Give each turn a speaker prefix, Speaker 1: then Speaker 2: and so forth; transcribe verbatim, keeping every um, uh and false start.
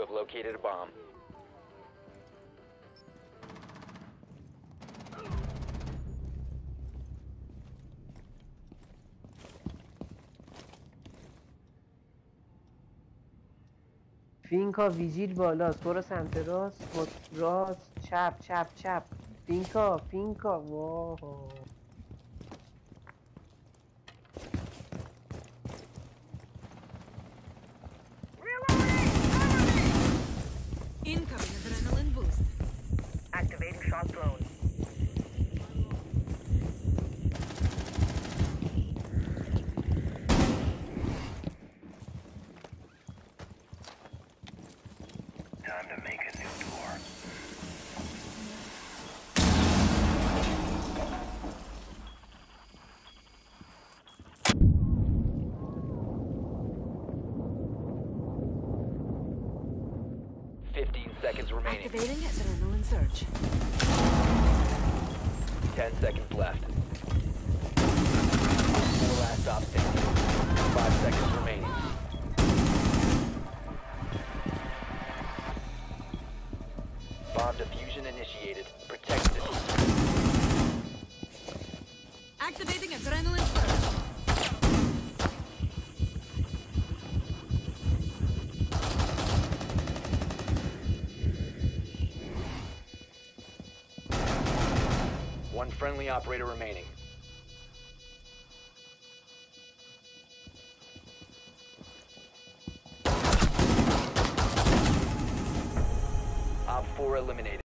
Speaker 1: have located a bomb.
Speaker 2: فینکا ویجیل بالاست، برو سمت راست، راست چپ چپ چپ. فینکا فینکا واه.
Speaker 3: Incoming adrenaline boost.
Speaker 4: Activating shock drone. Time to make a new door.
Speaker 1: Fifteen seconds remaining.
Speaker 3: Activating adrenaline surge.
Speaker 1: Ten seconds left. Four last stop standing. Five seconds remaining. Bomb diffusion initiated. Protect the diffuser.
Speaker 3: Activating adrenaline surge.
Speaker 1: One friendly operator remaining. Op four eliminated.